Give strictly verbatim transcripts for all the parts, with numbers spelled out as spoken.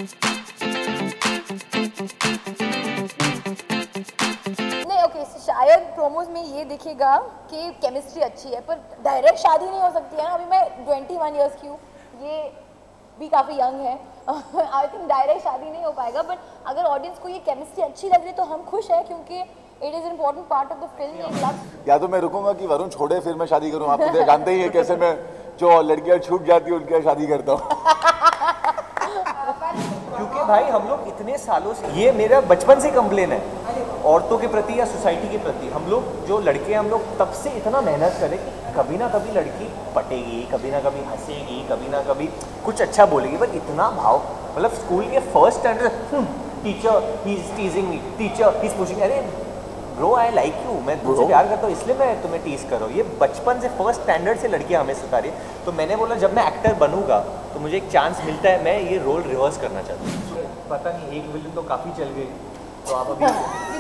नहीं ओके, शायद प्रोमोज में ये दिखेगा कि केमिस्ट्री अच्छी है, पर डायरेक्ट शादी नहीं हो सकती है ना। अभी मैं ट्वेंटी वन ईयर्स की हूँ, ये भी काफ़ी यंग है। आई थिंक डायरेक्ट शादी नहीं हो पाएगा, बट अगर ऑडियंस को ये केमिस्ट्री अच्छी लग रही तो हम खुश हैं, क्योंकि it is important part of the film. या तो मैं रुकूंगा कि वरुण छोड़े फिर मैं शादी करूँ। आप तो जानते ही है कैसे मैं जो लड़कियाँ छूट जाती है उनके शादी करता हूँ। क्योंकि भाई हम लोग इतने सालों से, ये मेरा बचपन से कंप्लेन है औरतों के प्रति या सोसाइटी के प्रति। हम लोग जो लड़के हम लोग तब से इतना मेहनत करें कि कभी ना कभी लड़की पटेगी, कभी ना कभी हंसेगी, कभी ना कभी कुछ अच्छा बोलेगी, पर इतना भाव, मतलब स्कूल के first standard, teacher he is teasing me, teacher he is pushing, अरे ब्रो आई लाइक यू, मैं तुमसे प्यार करता हूँ इसलिए मैं तुम्हें टीज कर रहा हूँ। ये बचपन से फर्स्ट स्टैंडर्ड से लड़कियाँ हमें सिखा रही है। तो मैंने बोला जब मैं एक्टर बनूंगा तो मुझे एक चांस मिलता है, मैं ये रोल रिवर्स करना चाहता हूँ। पता नहीं, एक विलन तो काफ़ी चल गई, तो आप अभी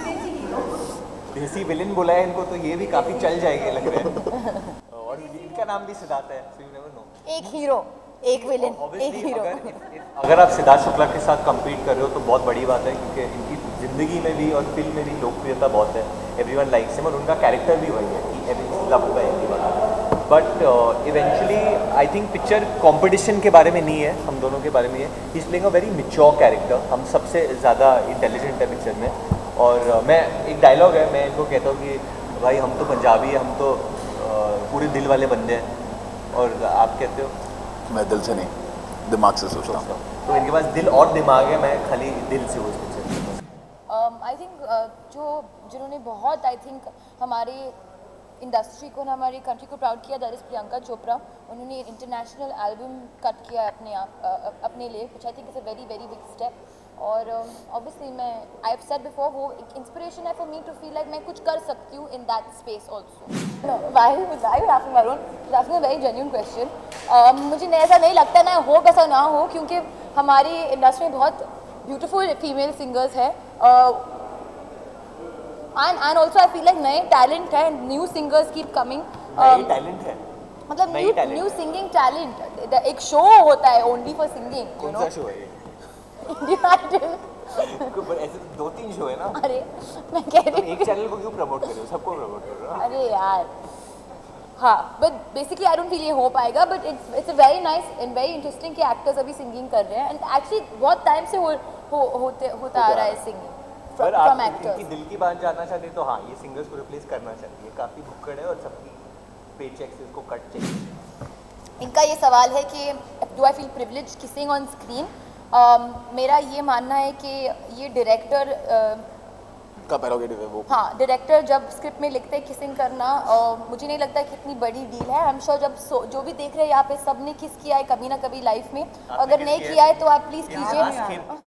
देसी विलन बोला है इनको, तो ये भी काफ़ी चल जाएंगे लग रहे हैं। और इनका नाम भी सिद्धार्थ है, सो यू नेवर नो। एक हीरो, एक विलन, एक हीरो। अगर, अगर आप सिद्धार्थ शुक्ला के साथ कम्पीट कर रहे हो तो बहुत बड़ी बात है, क्योंकि इनकी ज़िंदगी में भी और फिल्म में भी लोकप्रियता बहुत है, एवरीवन लाइक्स हिम, और उनका कैरेक्टर भी वही है कि every love by everyone. But eventually I think picture competition के बारे में नहीं है, हम दोनों के बारे में है। He is playing a very mature character, हम सबसे ज़्यादा इंटेलिजेंट है पिक्चर में। और uh, मैं एक डायलॉग है, मैं इनको कहता हूँ कि भाई हम तो पंजाबी है, हम तो uh, पूरे दिल वाले बंदे हैं, और आप कहते हो मैं दिल से नहीं दिमाग से सोचता हूँ। तो इनके पास दिल और दिमाग है, मैं खाली दिल से उस पिक्चर। आई थिंक जो जिन्होंने बहुत आई थिंक हमारे इंडस्ट्री को ना हमारी कंट्री को प्राउड किया, दैट इज़ प्रियंका चोपड़ा। उन्होंने इंटरनेशनल एल्बम कट किया अपने आप uh, अपने लिए, which I think is a very very big step. और ऑब्वियसली uh, मैं आई हैव सेड बिफोर, वो एक इंस्पिरेशन है for me to feel like मैं कुछ कर सकती हूँ in that space also. Why why you laughing Varun? That's a very genuine question. मुझे ऐसा नहीं लगता, ना हो ऐसा ना हो, क्योंकि हमारी इंडस्ट्री में बहुत ब्यूटीफुल फीमेल सिंगर्स है, and and also I feel like नए टैलेंट है, new singers keep coming. Talent है, मतलब न्यू न्यू सिंगिंग टैलेंट। एक शो होता है ओनली फॉर सिंगिंग, कौन सा शो है ये? Indian Idol. ऐसे दो तीन शो है ना। अरे मैं कह रही हूँ एक चैनल को क्यों प्रमोट कर रहे हो, सबको प्रमोट कर रहे हो। अरे यार हाँ, but basically I don't feel ये हो पाएगा, but it's it's a very nice and very interesting कि एक्टर्स अभी सिंगिंग कर रहे हैं, एंड एक्चुअली बहुत टाइम से हो, हो होते होता आ रहा है सिंगिंग फ्रॉम एक्टर्स। कि दिल की बात जानना चाहते हैं तो हाँ, ये सिंगर्स को रिप्लेस करना चाहती है, काफ़ी भुक्कड़ है और सबकी पे चेक से इसको कट चाहिए। इनका ये सवाल है कि do I feel privilege kissing on screen. मेरा ये मानना है कि ये डायरेक्टर uh, का प्रेरोगेटिव है वो। हाँ, डायरेक्टर जब स्क्रिप्ट में लिखते हैं किसिंग करना, uh, मुझे नहीं लगता कि इतनी बड़ी डील है। आई एम श्योर जब so, जो भी देख रहे हैं यहाँ पे सब ने किस किया है कभी ना कभी लाइफ में, अगर नहीं किया है तो आप प्लीज़ कीजिए।